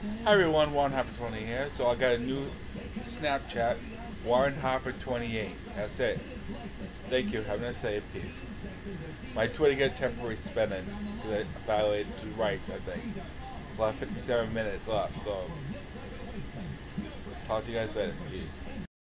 Hi everyone, Warren Harper 20 here. So I got a new Snapchat, Warren Harper 28. That's it. Thank you. Have a nice day. Peace. My Twitter got temporary spinning because I violated two rights, I think. So I have 57 minutes left. So talk to you guys later. Peace.